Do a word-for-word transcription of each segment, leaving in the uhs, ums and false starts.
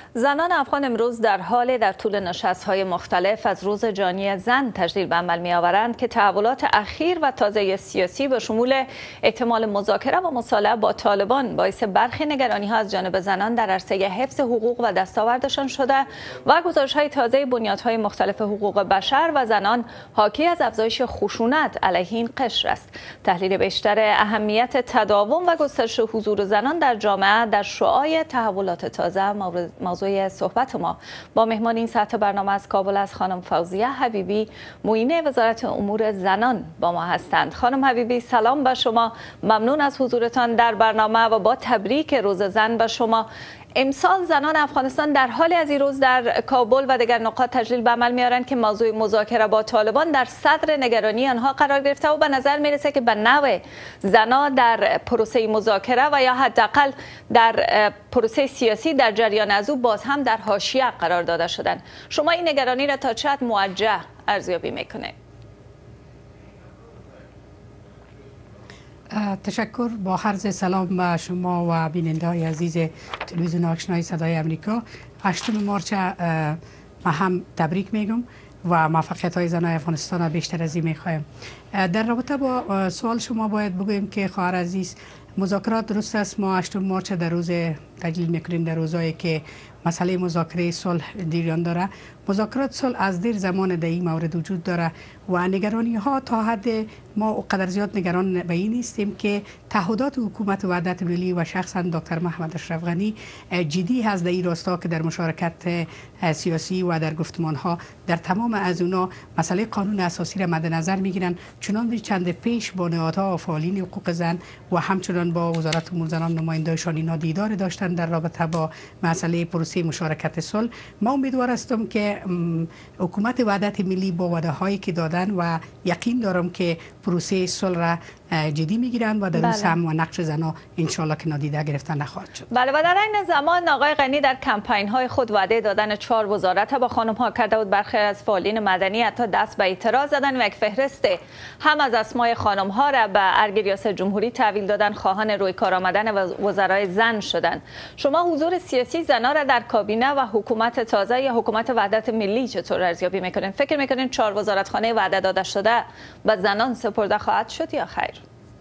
زنان افغان امروز در حال در طول نشست‌های مختلف از روز جهانی زن تجلیل به عمل می‌آورند که تحولات اخیر و تازه سیاسی به شمول احتمال مذاکره و مصالحه با طالبان باعث برخی نگرانی‌ها از جانب زنان در عرصه حفظ حقوق و دستاوردشان شده و گزارش‌های تازه بنیادهای مختلف حقوق بشر و زنان حاکی از افزایش خشونت علیه این قشر است. تحلیل بیشتر اهمیت تداوم و گسترش حضور زنان در جامعه در شعاع تحولات تازه موضوع صحبت ما با مهمان این ساعت برنامه از کابل از خانم فوزیه حبیبی، معین وزارت امور زنان با ما هستند. خانم حبیبی سلام به شما، ممنون از حضورتان در برنامه و با تبریک روز زن به شما. امسال زنان افغانستان در حال از این روز در کابل و دیگر نقاط تجلیل به عمل میارند که موضوع مذاکره با طالبان در صدر نگرانی آنها قرار گرفته و به نظر میرسه که به نوع زنان در پروسه مذاکره و یا حداقل در پروسه سیاسی در جریان از او باز هم در حاشیه قرار داده شدند. شما این نگرانی را تا چه حد موجه ارزیابی میکنید؟ تشکر. با عرض سلام به شما و بیننده های عزیز تلویزیون آشنای صدای امریکا. هشتم مارچ ما هم تبریک میگم و موفقیت های زنای افغانستان را بیشتر از این میخوایم. در رابطه با سوال شما باید بگویم که خواهر عزیز، مذاکرات درست است. ما هشتم مارچ در روز تجلیل میکنیم در روزایی که مسئله مذاکره صلح جریان داره. مذاکرات صلح از دیر زمان در این مورد وجود داره و نگرانی ها تا حد ما اونقدر زیاد نگران به این نیستیم که تعهدات حکومت وحدت ملی و شخصا دکتر محمد اشرف غنی جدی هست در این راستا که در مشارکت سیاسی و در گفتمان ها در تمام از اونا مسئله قانون اساسی را مد نظر میگیرن، چنان چند پیش با نهادها و فعالین حقوق زن و همچنان با وزارت امور زنان نماینده‌شان اینا دیدار داشتن در رابطه با مسئله پروسه مشارکت صلح. ما امیدوار هستم که حکومت وحدت ملی با وعده هایی که دادن و یقین دارم که پروسه صلح را جدی میگیرن و در اون سهم و نقش زنا انشالله که نادیده گرفتن نخواهد شد. بله، و در این زمان آقای غنی در کمپین های خود وعده دادن چهار وزارت با خانم ها کرده بود. برخی از فعالین مدنی حتی دست به اعتراض زدن و یک فهرست هم از اسمای خانم ها را به ارگ ریاست جمهوری تحویل دادن، خواهان روی کار آمدن وزرای زن شدند. شما حضور سیاسی زنا را در کابینه و حکومت تازه یا حکومت وحدت ملی چطور ارزیابی میکنین؟ فکر میکنین چهار وزارتخانه وعده داده شده به زنان سپرده خواهد شد یا خیر؟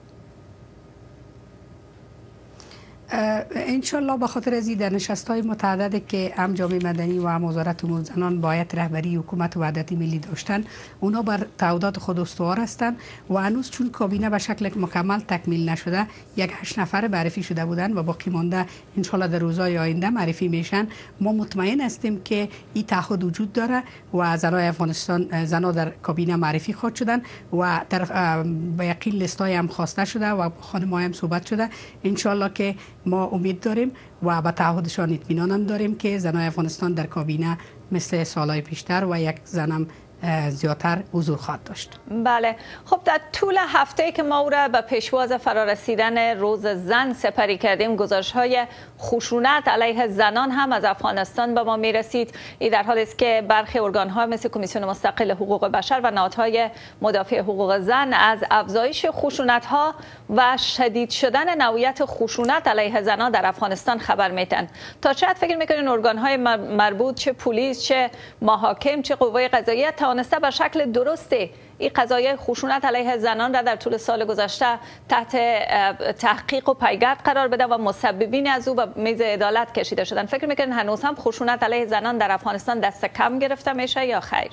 انشالله به خاطر از این در نشست‌های متعددی که هم جامعه مدنی و هم وزارت امور زنان باید رهبری حکومت وحدت ملی داشتن، اونا بر تعهدات خود استوار هستند و هنوز چون کابینه به شکل مکمل تکمیل نشده، یک هشت نفر معرفی شده بودند و باقی مانده انشالله در روزهای آینده معرفی میشن. ما مطمئن هستیم که این تعهد وجود داره و زنای افغانستان زنا در کابینه معرفی خواهد شدن و در به یقین لیست‌های هم خواسته شده و خانم‌ها هم صحبت شده. انشالله که ما امید داریم و به تعهدشان اطمینان هم داریم که زنای افغانستان در کابینه مثل سالهای پیشتر و یک زنم زیادتر حضور خواهد داشت. بله، خب در طول هفته که ما او را به پیشواز فرارسیدن روز زن سپری کردیم، گزارش‌های خشونت علیه زنان هم از افغانستان به ما میرسید. این در حالی است که برخی ارگان‌ها مثل کمیسیون مستقل حقوق بشر و نهادهای مدافع حقوق زن از افزایش خشونت‌ها و شدید شدن نوعیت خشونت علیه زنان در افغانستان خبر میدن. تا چه حد فکر می‌کنین ارگان‌های مربوط، چه پلیس، چه محاکم، چه قوای قضاییه توانسته به شکل درستی این قضایای خشونت علیه زنان را در طول سال گذشته تحت تحقیق و پیگرد قرار بده و مسببین از او به میز عدالت کشیده شدن؟ فکر میکنین هنوز هم خشونت علیه زنان در افغانستان دست کم گرفته میشه یا خیر؟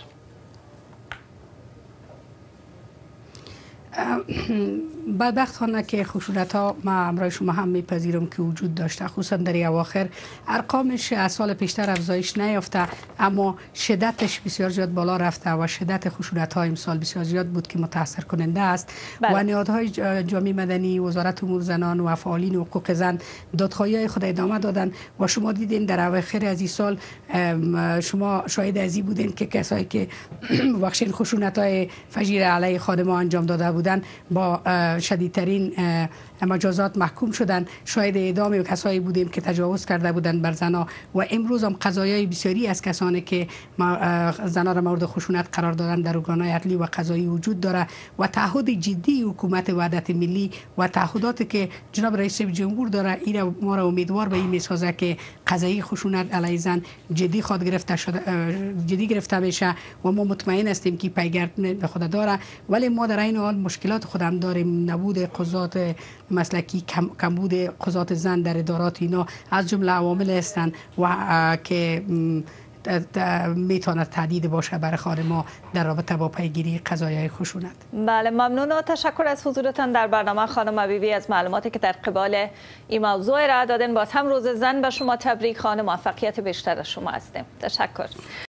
بدبختانه که خشونت ها ما امرای شما هم میپذیرم که وجود داشته، خصوصا در اواخر ارقامش از سال پیشتر افزایش نیافته اما شدتش بسیار زیاد بالا رفته و شدت خشونت ها امسال بسیار زیاد بود که متاثر کننده است. بله. و نهادهای جامعه مدنی، وزارت امور زنان و فعالین حقوق زن دادخواهی های خود ادامه دادن و شما دیدین در اواخر از این سال شما شاهد ازی بودین که کسایی که بخشین خشونت های فجیع علیه خانم‌ها انجام داده بودن با شدیدترین مجازات محکوم شدن، شاهد اعدام و کسایی بودیم که تجاوز کرده بودند بر زنها و امروز هم قضایای بسیاری از کسانی که زنها را مورد خشونت قرار دادن در ارگان‌های عدلی و قضایی وجود داره و تعهد جدی حکومت وحدت ملی و تعهداتی که جناب رئیس جمهور داره این ما را امیدوار به این میسازه که قضایی خشونت علیه زن جدی خود گرفته شده جدی گرفته بشه و ما مطمئن هستیم که پیگرد به خود داره، ولی ما در این حال مشکلات خودم داریم. نبود قضات مسلکی، کم کمبود قضات زن در ادارات اینا از جمله عوامل هستند و که میتواند تهدید باشه برای خانه ما در رابطه با پیگیری قضایای خشونت. بله ممنون و تشکر از حضورتان در برنامه خانم حبیبی، از معلوماتی که در قبال این موضوع ارائه دادن. باز هم روز زن به شما تبریک، خانم موفقیت بیشتر از شما هستیم. تشکر.